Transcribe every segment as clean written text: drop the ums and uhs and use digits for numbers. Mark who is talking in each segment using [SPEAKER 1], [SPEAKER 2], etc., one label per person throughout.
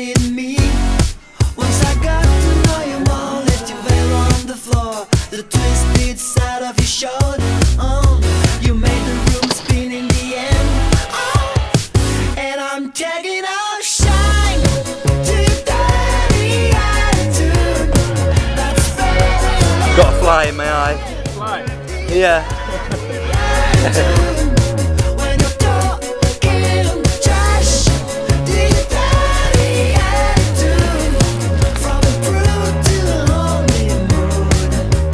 [SPEAKER 1] needed me. Once I got to know you more, left your veil on the floor, the twisted side of your shoulder. You made the room spin in the end. And I'm taking off shine to your dirty attitude. That's fair.
[SPEAKER 2] Got a fly in my eye.
[SPEAKER 3] Fly?
[SPEAKER 2] Yeah.
[SPEAKER 1] When you're talking trash to your dirty attitude, from the brute to the lonely mood.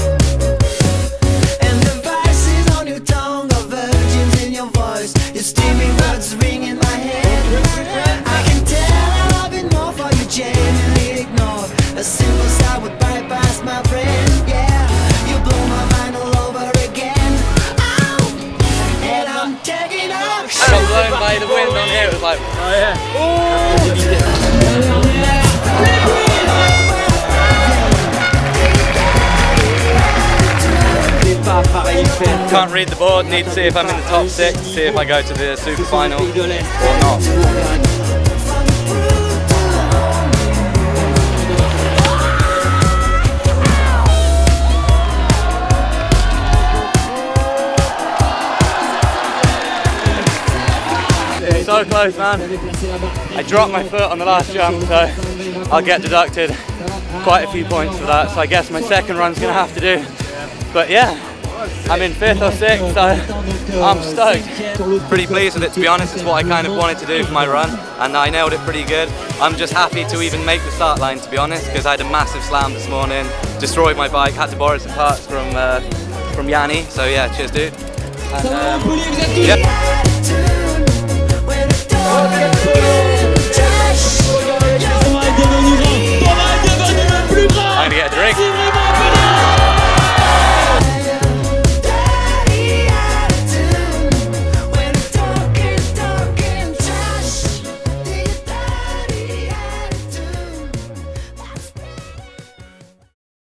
[SPEAKER 1] And the vices on your tongue are virgins in your voice. Your steamy words ring in my head. I can tell I've been more for you genuinely ignored. A simple side would bypass my brain. Yeah, you blow my mind all over again. And I'm taking off.
[SPEAKER 2] I got blown by the wind on here. It was like,
[SPEAKER 3] Oh yeah.
[SPEAKER 2] can't read the board. Need to see if I'm in the top 6 to see if I go to the SuperFinals or not. So close, man. I dropped my foot on the last jump, so I'll get deducted quite a few points for that. So I guess my second run's gonna have to do. But yeah, I'm in 5th or 6th, so I'm stoked. Pretty pleased with it, to be honest. It's what I kind of wanted to do for my run, and I nailed it pretty good. I'm just happy to even make the start line, to be honest, because I had a massive slam this morning, destroyed my bike, had to borrow some parts from Yanni. So yeah, cheers, dude. And, yeah.